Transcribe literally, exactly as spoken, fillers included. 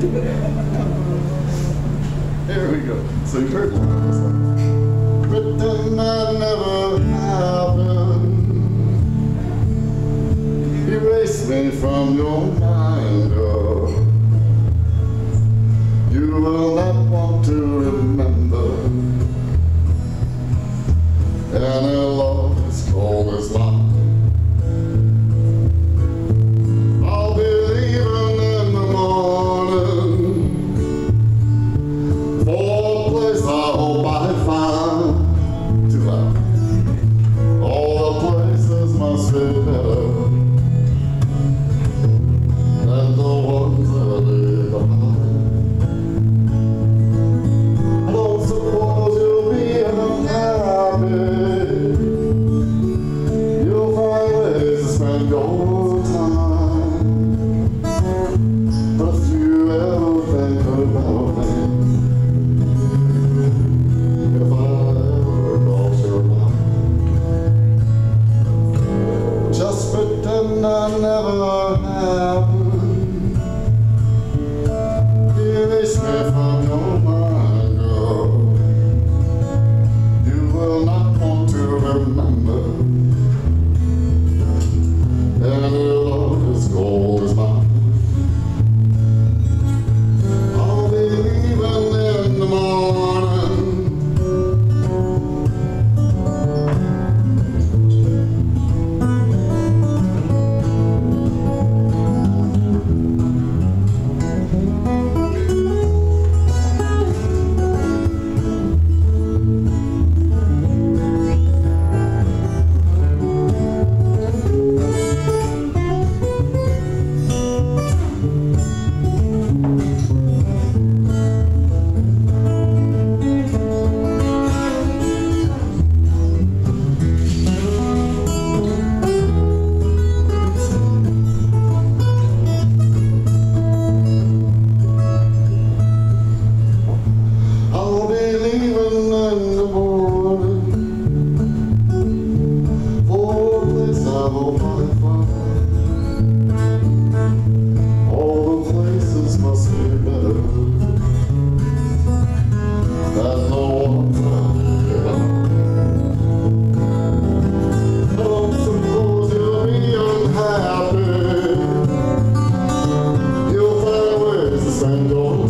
Here we go. So you heard one. Pretend that never happened. Erase me from your mind, girl. You will not want to remember any love as cold as mine. I'll be leaving in the morning for a place I hope I find. Too loud. All the places must be better than the ones I leave behind. I don't suppose you'll be unhappy. You'll find ways to spend your time. But if you ever think about me, if I ever cross your mind, just pretend I never happened. Erase me from your mind, girl. You will not want to remember any love as cold as mine. I'll be leaving in the morning and